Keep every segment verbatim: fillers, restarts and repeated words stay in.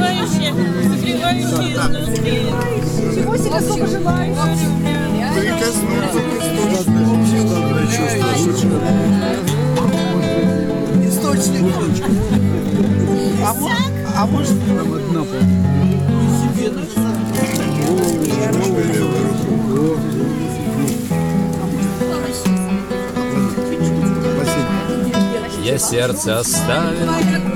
согревающие, согревающие изнутри. Всего себе сколько желающих. Прикоснуться разное чувство. Источник точка. А, а может одна себе Я сердце оставил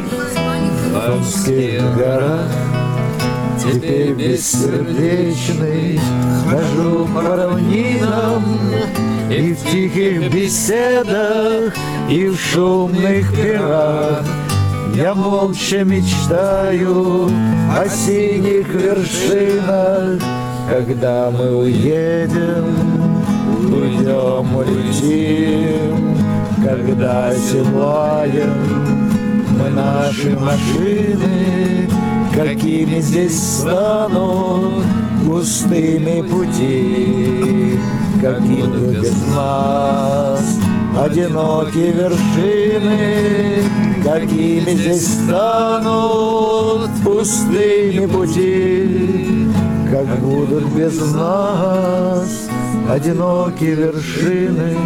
в Омских горах, теперь бессердечный хожу по равнинам, и в тихих беседах, и в шумных пирах я молча мечтаю о синих вершинах. Когда мы уедем, уйдем, улетим, когда седлаем мы наши машины, какими здесь станут пустыми пути, как будут без нас одинокие вершины, какими здесь станут пустыми пути, как будут без нас одинокие вершины.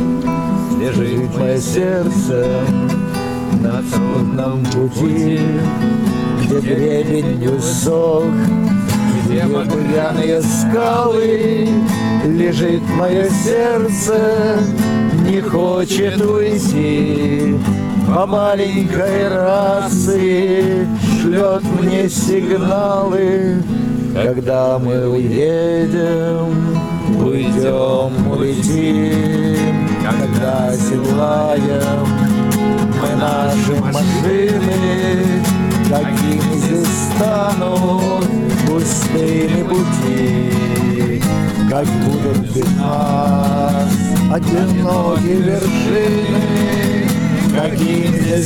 Лежит мое сердце на трудном пути, где гребень усох, где багряные скалы. Лежит мое сердце, не хочет уйти, а маленькой рации шлет мне сигналы. Когда мы уедем, уйдем, улетим, когда седлаем мы наши машины, какими здесь станут пустыми пути, как будут без нас одинокие вершины, какими здесь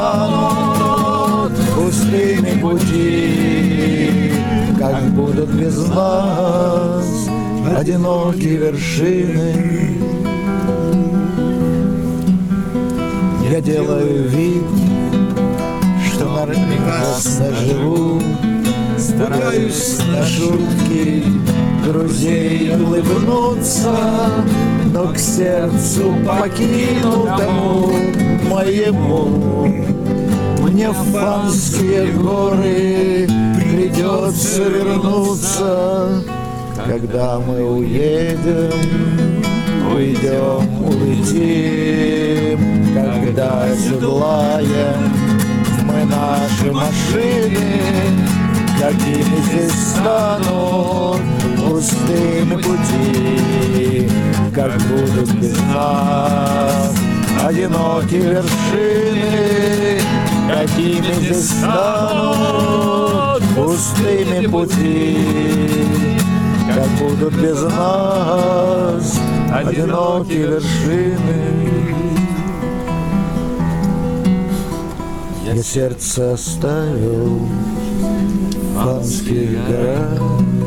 станут пустыми пути, как будут без нас одинокие вершины. Я делаю вид, что прекрасно живу, стараюсь на шутки друзей улыбнуться, но к сердцу покинутому моему мне в Фанские горы придется вернуться. Когда мы уедем, уйдем, улетим, когда седлаем мы наши машины, какими здесь станут пустыми пути, как будут без нас одинокие вершины, какими здесь станут пустыми пути, как будут без нас одинокие вершины. Я сердце оставил в Фанских горах,